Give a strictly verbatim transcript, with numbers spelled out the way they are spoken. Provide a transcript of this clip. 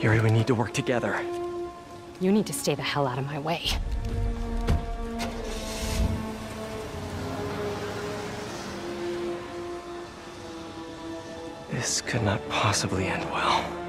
Yuri, we need to work together. You need to stay the hell out of my way. This could not possibly end well.